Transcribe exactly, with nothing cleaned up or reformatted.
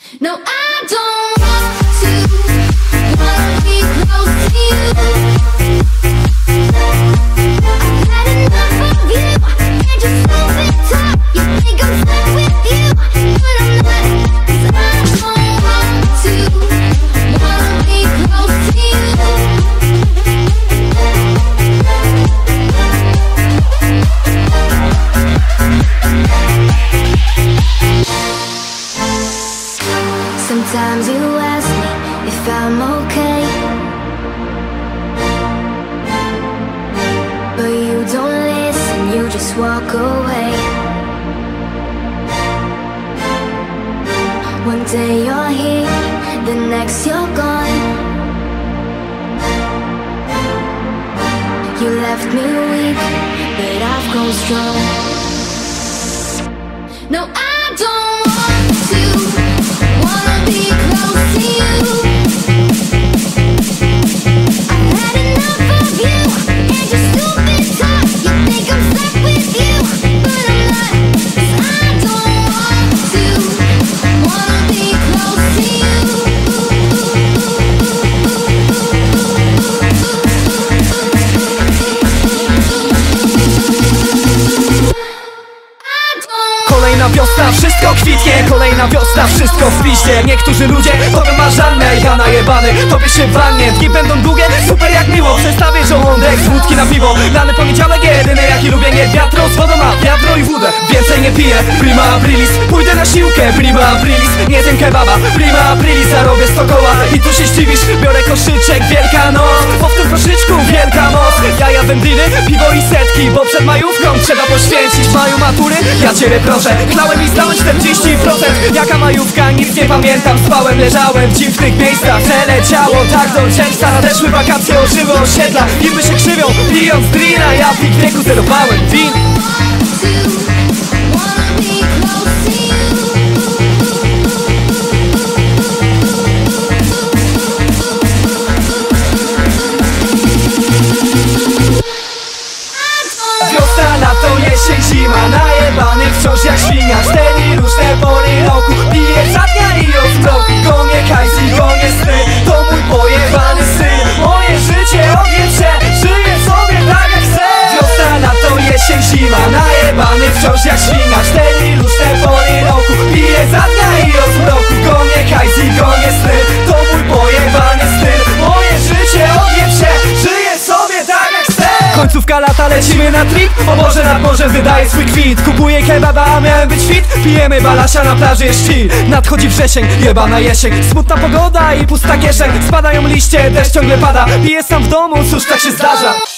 No, I don't want to, wanna be close to you. I've had enough of you, and just so big talk. You think I'm stuck with you, but I'm not. 'Cause I don't want to, wanna be close to you. Sometimes you ask me if I'm okay, but you don't listen, you just walk away. One day you're here, the next you're gone. You left me weak, but I've grown strong. No, I don't want to, wanna be close to you. I've had enough of you and your stupid talk. You think I'm stuck with you, but I'm not. 'Cause I don't want to, wanna be close to you. Kolejna wiosna, wszystko kwitnie. Kolejna wiosna, wszystko w piździe. Niektórzy ludzie powią marzanne, ja najebany, tobie się wannie. Dni będą długie, super jak miło. Przestawię żołądek z wódki na piwo. Lany poniedziałek jedyny jaki lubię. Nie wiatro z wodą, a wiadro i wódę. Więcej nie piję, prima aprilis. Pójdę na siłkę, prima aprilis. Nie zjem kebaba, prima aprilis. Zarobię sto koła i tu się zdziwisz. Biorę koszyczek, wielka noc, bo w tym koszyczku wielka moc. Jaja, wędliny, piwo i setki, bo przed majówką trzeba poświęcić. W maju matury, ja ciebie proszę. Chlałem i zdałem czterdzieści procent. Jaka majówka, nic nie pamiętam. Spałem, leżałem w dziwnych miejscach. Przeleciało tak do czerwca. Nadeszły wakacje, ożyły osiedla. Niby się krzywią, pijąc drina. Ja w ich wieku zerowałem win. Wiosna, lato, jesień, zima. Najebany wciąż jak świnia. Cztery różne pory roku. Piję za dnia i od zmroku. Gonie hajs i gonie sny. To mój pojebany styl. Moje życie odwietrze. Żyję sobie tak jak chcę. Wiosna, lato, jesień, zima. Najebany wciąż jak świnia. Cztery różne pory roku. Piję za dnia i od zmroku. Gonie hajs i gonie sny. To mój pojebany styl. Moje życie odwietrze. Żyję sobie tak jak chcę. Końcówka lata, lecimy na trip. O Boże, nad morzem wydaje swój kwit. Kupuję kebaba, a miałem być fit. Pijemy balasia, na plaży jest chill. Nadchodzi wrzesień, jebana jesień. Smutna pogoda i pusta kieszeń. Spadają liście, deszcz ciągle pada. Piję sam w domu, cóż tak się zdarza.